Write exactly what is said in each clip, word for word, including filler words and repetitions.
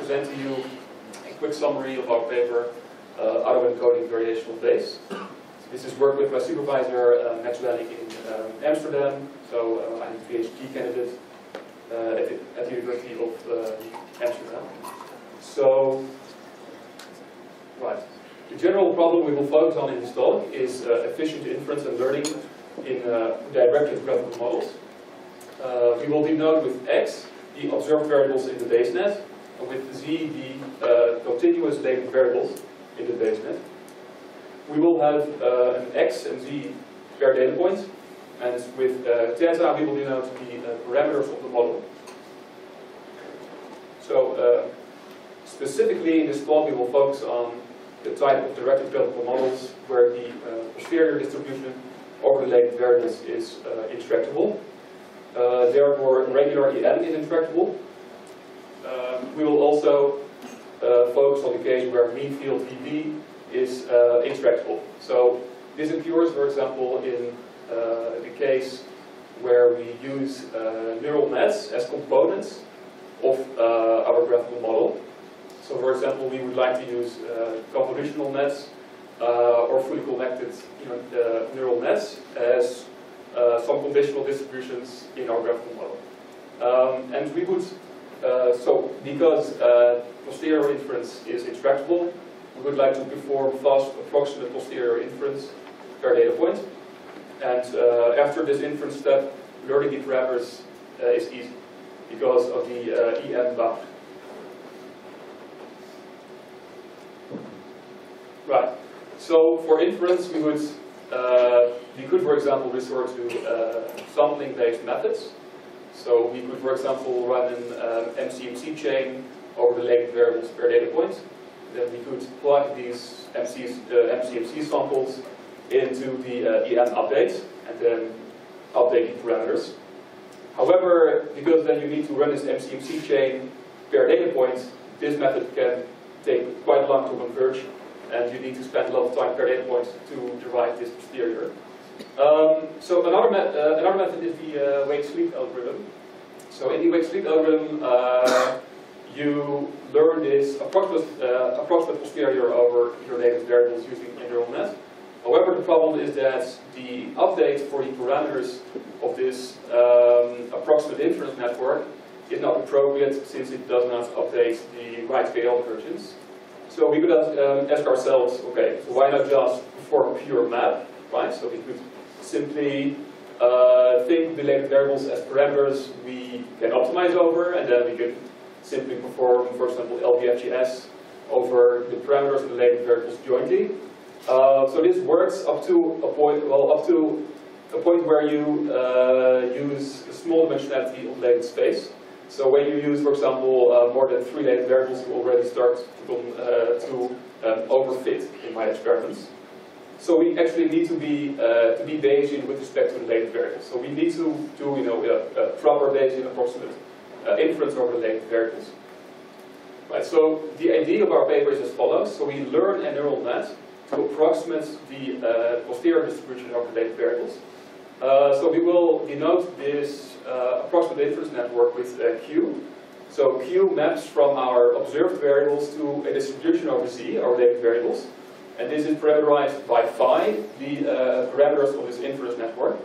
present to you a quick summary of our paper, uh, Autoencoding Variational Base. This is work with my supervisor, uh, Max Welling in um, Amsterdam. So uh, I'm a PhD candidate uh, at, the, at the University of uh, Amsterdam. So, right. The general problem we will focus on in this talk is uh, efficient inference and learning in uh, directed graphical models. Uh, we will denote with X the observed variables in the basenet, and with Z the uh, continuous latent variables in the basenet. We will have uh, an X and Z pair data points, and with uh, theta we will denote the uh, parameters of the model. So uh, specifically in this talk we will focus on the type of directed graphical models where the uh, posterior distribution over the latent variables is uh, intractable. Uh, therefore, regular E N is intractable. Um, we will also uh, focus on the case where mean field V B is uh, intractable. So this occurs, for example, in uh, the case where we use uh, neural nets as components of uh, our graphical model. So, for example, we would like to use uh, convolutional nets uh, or fully connected you know, uh, neural nets as Uh, some conditional distributions in our graphical model. Um, and we would, uh, so because uh, posterior inference is intractable, we would like to perform fast approximate posterior inference per data point. And uh, after this inference step, learning the parameters uh, is easy because of the uh, E M bound. Right, so for inference we would Uh, we could, for example, resort to uh, sampling-based methods. So we could, for example, run an um, M C M C chain over the latent variables per data point. Then we could plug these M C, uh, M C M C samples into the uh, E M update and then update the parameters. However, because then you need to run this M C M C chain per data point, this method can take quite long to converge. And you need to spend a lot of time per data point to derive this posterior. Um, so another, met uh, another method is the uh, wake-sleep algorithm. So in the wake-sleep algorithm, uh, you learn this approximate, uh, approximate posterior over your latent variables using a neural net. However, the problem is that the update for the parameters of this um, approximate inference network is not appropriate since it does not update the right K L divergence. So we could ask, um, ask ourselves, okay, so why not just perform a pure map, right? So we could simply uh, think the latent variables as parameters we can optimize over, and then we could simply perform, for example, L V F G S over the parameters of the latent variables jointly. Uh, so this works up to a point, well, up to a point where you uh, use a small dimensionality of latent space. So when you use, for example, uh, more than three latent variables, you already start to, uh, to um, overfit in my experiments. So we actually need to be uh, to be Bayesian with respect to the latent variables. So we need to do, you know, a, a proper Bayesian approximate uh, inference over the latent variables. Right. So the idea of our paper is as follows. So we learn a neural net to approximate the uh, posterior distribution of the latent variables. Uh, so we will denote this uh, approximate inference network with uh, Q. So Q maps from our observed variables to a distribution over Z, our latent variables. And this is parameterized by phi, the uh, parameters of this inference network.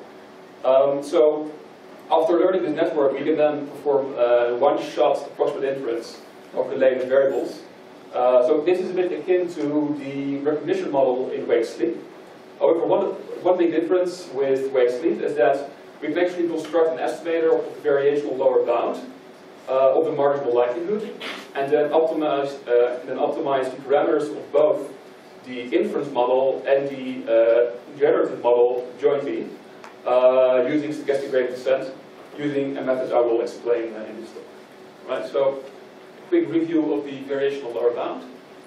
Um, so after learning this network, we can then perform uh, one-shot approximate inference of the latent variables. Uh, so this is a bit akin to the recognition model in wake-sleep. However, one, one big difference with wake-sleep is that we can actually construct an estimator of the variational lower bound uh, of the marginal likelihood, and then optimize, uh, and then optimize the parameters of both the inference model and the uh, generative model jointly uh, using stochastic gradient descent, using a method I will explain uh, in this talk. Right. So, quick review of the variational lower bound.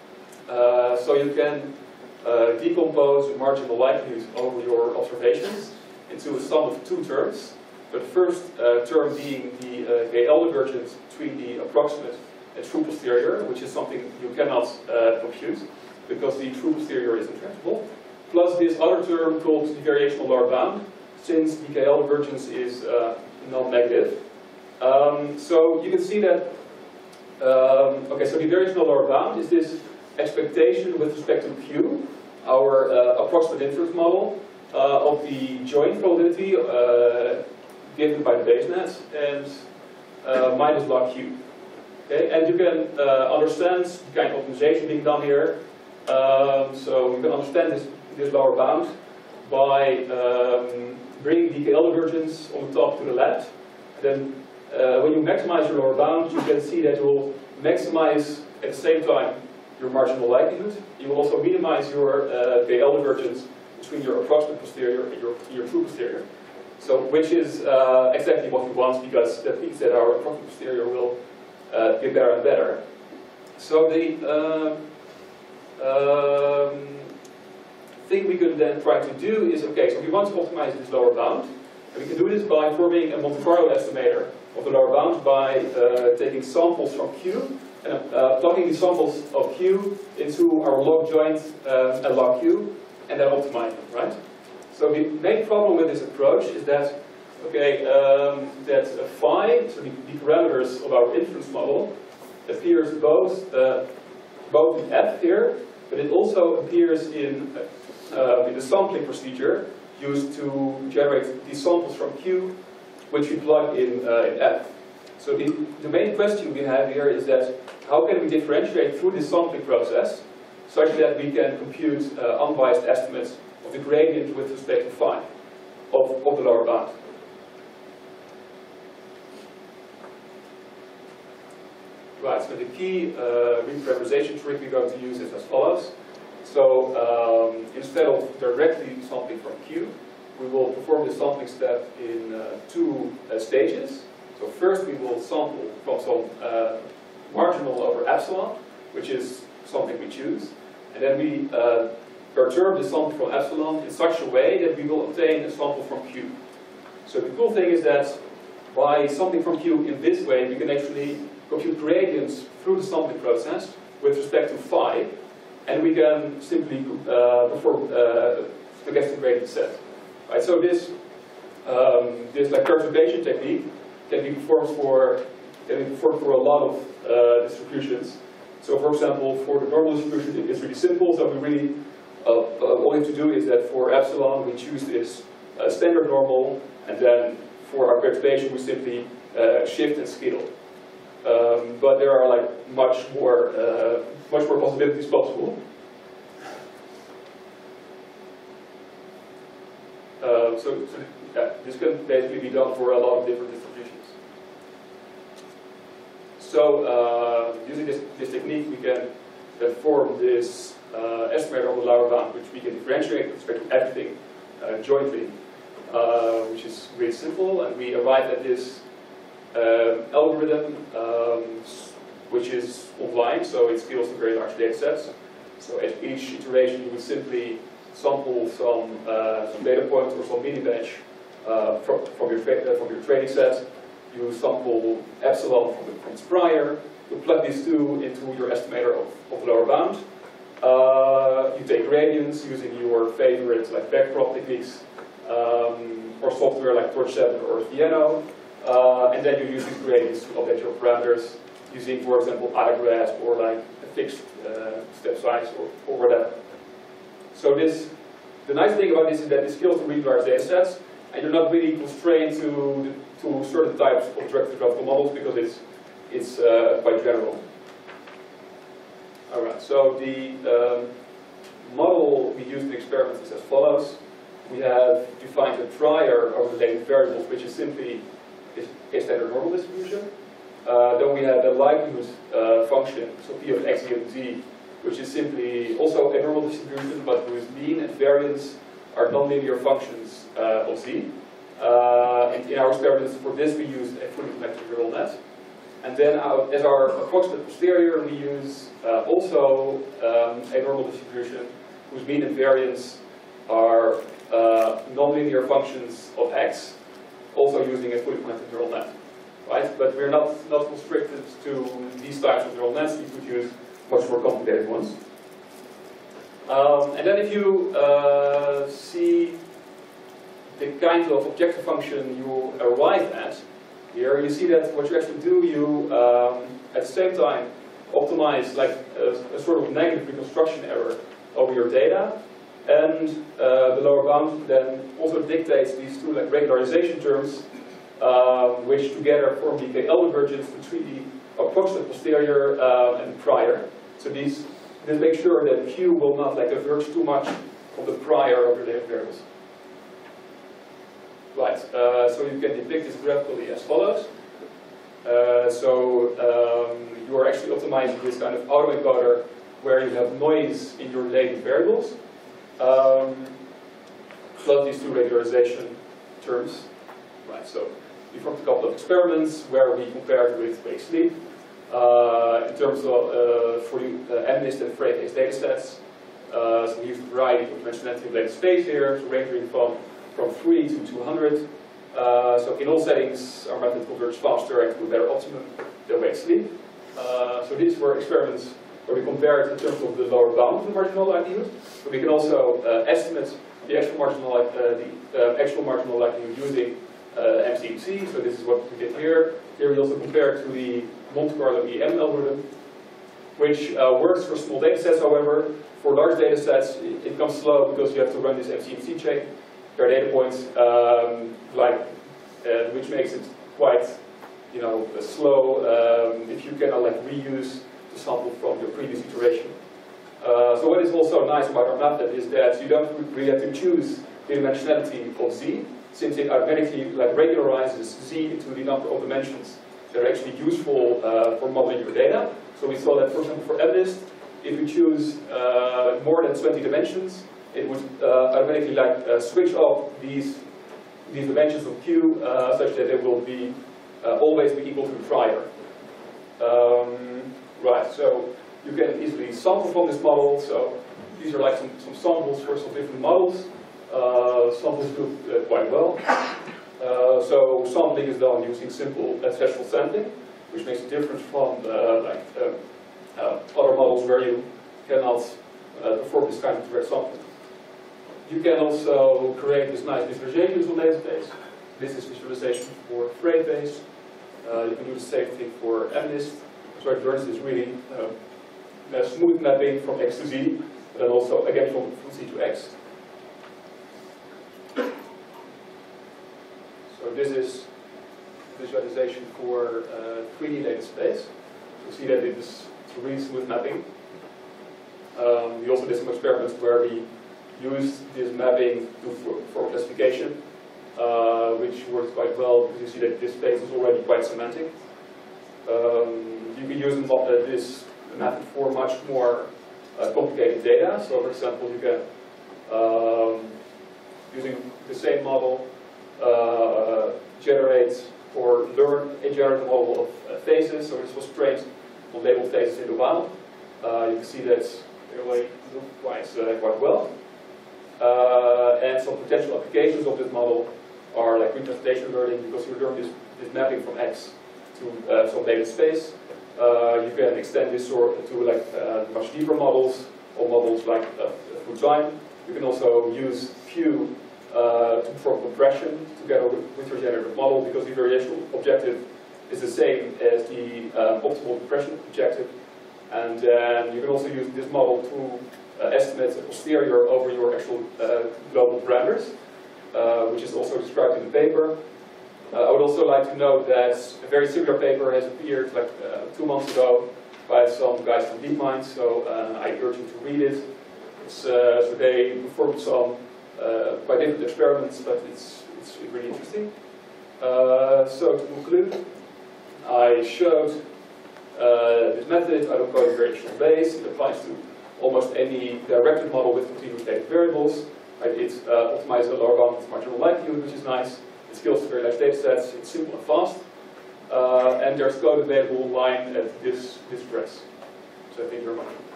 Uh, so you can Uh, decompose the marginal likelihood over your observations into a sum of two terms. But the first uh, term being the uh, K L divergence between the approximate and true posterior, which is something you cannot uh, compute because the true posterior is intractable. Plus this other term called the variational lower bound, since the K L divergence is uh, non-negative. Um, so you can see that Um, okay, so the variational lower bound is this expectation with respect to Q, our uh, approximate inference model uh, of the joint probability uh, given by the base net and uh, minus log Q. Okay, and you can uh, understand the kind of optimization being done here. Um, so you can understand this, this lower bound by um, bringing the K L divergence on the top to the left. Then uh, when you maximize your lower bound, you can see that you will maximize at the same time your marginal likelihood. You will also minimize your uh, K L divergence between your approximate posterior and your, your true posterior. So, which is uh, exactly what we want, because that means that our approximate posterior will uh, get better and better. So the uh, um, thing we could then try to do is, okay, so we want to optimize this lower bound. And we can do this by forming a Monte Carlo estimator of the lower bound by uh, taking samples from Q and uh, plugging the samples of Q into our log joint um, and log Q, and then optimize them, right? So the main problem with this approach is that, okay, um, that phi, so the, the parameters of our inference model, appears both uh, both in F here, but it also appears in uh, in the sampling procedure used to generate these samples from Q, which we plug in, uh, in F. So the, the main question we have here is that how can we differentiate through this sampling process such that we can compute uh, unbiased estimates of the gradient with respect to phi of, of the lower bound. Right, so the key uh, reparameterization trick we're going to use is as follows. So um, instead of directly sampling from Q, we will perform the sampling step in uh, two uh, stages. So first we will sample from some uh, marginal over epsilon, which is something we choose. And then we uh, perturb the sample from epsilon in such a way that we will obtain a sample from Q. So the cool thing is that by sampling from Q in this way, we can actually compute gradients through the sampling process with respect to phi, and we can simply uh, perform uh, stochastic gradient set. Right, so this um, this like perturbation technique can be performed for can be performed for a lot of uh, distributions. So, for example, for the normal distribution, it's really simple. So we really uh, uh, all we have to do is that for epsilon we choose this uh, standard normal, and then for our perturbation we simply uh, shift and scale. Um, but there are like much more uh, much more possibilities possible. Uh, so, so yeah, this can basically be done for a lot of different distributions. So uh, using this, this technique, we can uh, form this uh, estimator on the lower bound, which we can differentiate with respect to everything uh, jointly, uh, which is really simple, and we arrive at this um, algorithm, um, which is online, so it scales to very large data sets. So at each iteration, you would simply sample some, uh, some data points or some mini batch uh, from, from, your uh, from your training set. You sample epsilon from the points prior. You plug these two into your estimator of, of the lower bound. Uh, you take gradients using your favorite like backprop techniques um, or software like Torch seven or Theano. Uh, and then you use these gradients to update your parameters using, for example, iGrasp or like a fixed uh, step size or, or whatever. So this, the nice thing about this is that it scales to really large data sets, and you're not really constrained to to certain types of directed graphical models because it's it's uh, quite general. All right. So the um, model we use in the experiment is as follows: we have defined a trier of related variables, which is simply a standard normal distribution. Uh, then we have a likelihood uh, function, so p of x given z, which is simply also a normal distribution, but whose mean and variance are nonlinear functions uh, of z. Uh, and in our experiments for this, we used a fully connected neural net. And then our, as our approximate posterior, we use uh, also um, a normal distribution whose mean and variance are uh, nonlinear functions of x, also using a fully connected neural net. Right? But we're not, not constricted to these types of neural nets. We could use much more complicated ones. Um, and then if you uh, see the kind of objective function you arrive at, here you see that what you actually do, you, um, at the same time optimize like a, a sort of negative reconstruction error over your data, and uh, the lower bound then also dictates these two like regularization terms, um, which together form the K L divergence, the three D approximate posterior uh, and prior. So these this makes sure that Q will not like diverge too much from the prior of your data variables. Right, uh, so you can depict this graphically as follows. Uh, so um, you are actually optimizing this kind of autoencoder where you have noise in your latent variables, um, plus these two regularization terms. Right, so we performed a couple of experiments where we compared with wake sleep uh, in terms of uh, for the uh, MNIST and Frey-based data sets. Uh, so we used a variety of dimensionality of latent space here, so ranging from from three to two hundred. Uh, so in all settings, our method converges faster and to a better optimum than wake sleep. Uh, so these were experiments where we compared in terms of the lower bound of the marginal likelihood. But we can also uh, estimate the actual marginal, uh, the uh, actual marginal likelihood using uh, M C M C. So this is what we did here. Here we also compared to the Monte Carlo E M algorithm, which uh, works for small data sets. However, for large data sets, it, it comes slow because you have to run this M C M C check. There are data points, um, like, uh, which makes it quite, you know, slow um, if you cannot like reuse the sample from your previous iteration. Uh, so what is also nice about our method is that you don't really have to choose the dimensionality of Z, since it automatically like regularizes Z into the number of dimensions that are actually useful uh, for modeling your data. So we saw that, for example, for MNIST, if you choose uh, more than twenty dimensions, it would uh, automatically like uh, switch off these these dimensions of Q uh, such that they will be uh, always be equal to the prior. Um, right. So you can easily sample from this model. So these are like some, some samples for some different models. Uh, samples do uh, quite well. Uh, so sampling is done using simple and threshold sampling, which makes it different from uh, like uh, uh, other models where you cannot uh, perform this kind of direct sampling. You can also create this nice visualization using data space. This is visualization for Frey-based. Uh, you can do the same thing for MNIST. So it learns this really uh, a smooth mapping from X to Z, and then also again from, from Z to X. So this is visualization for uh, three D data space. You see that it is a really smooth mapping. Um, we also did some experiments where we used this mapping to, for, for classification, uh, which works quite well because you see that this space is already quite semantic. Um, you can use uh, this method for much more uh, complicated data. So, for example, you can, um, using the same model, uh, generate or learn a generative model of uh, phases. So this was trained on labeled phases in the wild. Uh, you can see that they really look quite, uh, quite well. Uh, and some potential applications of this model are like representation learning, because you learn this, this mapping from X to uh, some data space. Uh, you can extend this sort to like uh, much deeper models, or models like uh, through time. You can also use Q uh, to perform compression together with, with your generative model, because the variational objective is the same as the uh, optimal compression objective. And then you can also use this model to Uh, estimate a posterior over your actual uh, global parameters, uh, which is also described in the paper. Uh, I would also like to note that a very similar paper has appeared like uh, two months ago by some guys from DeepMind, so uh, I urge you to read it. It's, uh, so they performed some uh, quite different experiments, but it's, it's really interesting. Uh, so to conclude, I showed uh, this method. I don't call it very short base. It applies to almost any directed model with continuous data variables. Right? It uh, optimizes the lower bound of marginal likelihood, which is nice. It scales to very large data sets. It's simple and fast. Uh, and there's code available online at this, this address. So thank you very much.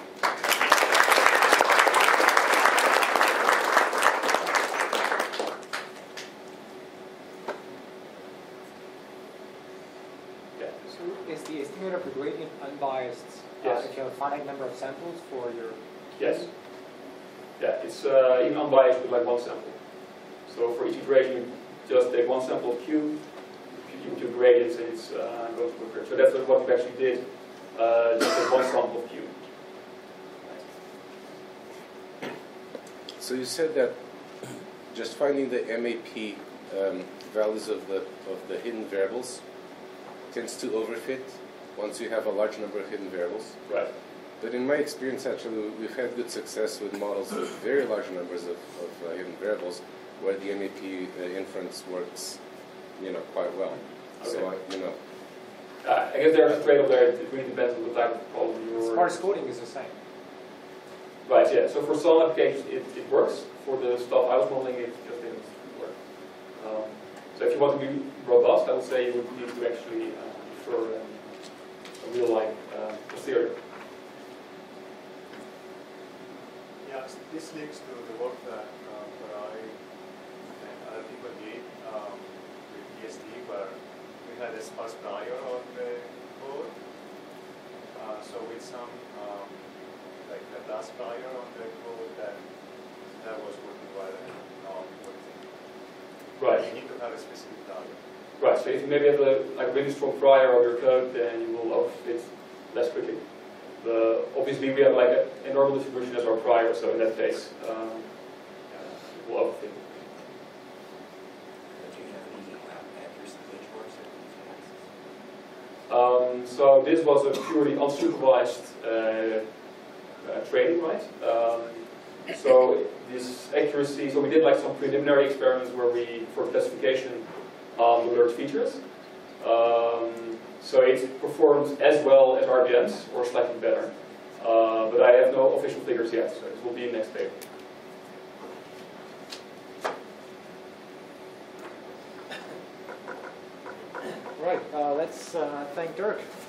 Is the estimator of the gradient unbiased uh, yes. if you have a finite number of samples for your... Yes. Yeah, it's uh, even unbiased with like one sample. So for each iteration, you just take one sample of Q. with your gradients and it's uh, goes quicker. So that's what we actually did, uh, just with one sample of Q. So you said that just finding the M A P um, values of the of the hidden variables tends to overfit once you have a large number of hidden variables. Right. But in my experience, actually, we've had good success with models with very large numbers of, of uh, hidden variables, where the M A P uh, inference works, you know, quite well. Okay. So I, you know, Uh, I guess there's a trade-off there. It really depends on the type of problem you're. Sparse coding is the same. Right, yeah. So for some applications it, it works. For the stuff I was modeling, it just didn't work. Um, so if you want to be robust, I would say you would need to actually uh, prefer um, a real-life uh, posterior. Yes, this links to the work that, uh, that I and other people did um, with D S T, where we had a sparse prior on the code. Uh, so with some um, like a last prior on the code, that that was working well. Um, Right. You need to have a specific prior. Right. So if you maybe have a like really strong prior of your code, then you will overfit less quickly. The, obviously, we have like a, a normal distribution as our prior, so in that case, um, uh, it will overfit. Um, so this was a purely unsupervised uh, uh, training, right? Um, so this accuracy, so we did like some preliminary experiments where we, for classification, um, we learned features. Um, so it performs as well as R G Ms, or slightly better. Uh, but I have no official figures yet, so it will be in next paper. Right, uh, let's uh, thank Dirk.